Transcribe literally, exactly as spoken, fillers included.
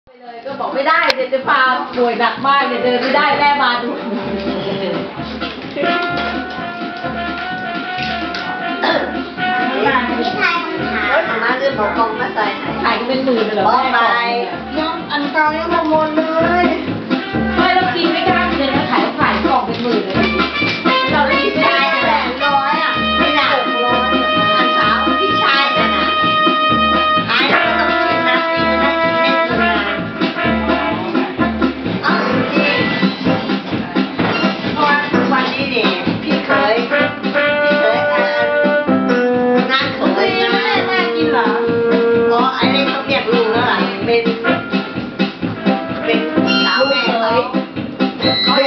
ไปเลยก็บอกไม่ได้เดี๋ยวจะพาป่วยหนักมากเดี๋ยวเดินไม่ได้แม่มาดูพี่ไทยมันถามมาเรื่องของกองมาใส่ขายกันเป็นหมื่นเลยเหรอบอกไปแม่น้องอันตรายมาหมดเลยไม่เรากินไม่กล้ากินเลยนะขายขายกล่องเป็นหมื่นเลยเราได้กินไม่ได้แหละร้อยอ่ะไม่ได้หกร้อยอันเช้าพี่ชายกันอ่ะหายแล้วต้องกินนะพี่จะได้กินได้นานอ้าวจริงเพราะว่าวันนี้เนี่ยพี่เคยพี่เคยอ่านงานเคยนะน่ากินเหรออ๋อไอ้นี่เขาเรียกลูกแล้วล่ะเป็นเป็นสาวแม่เขาเขา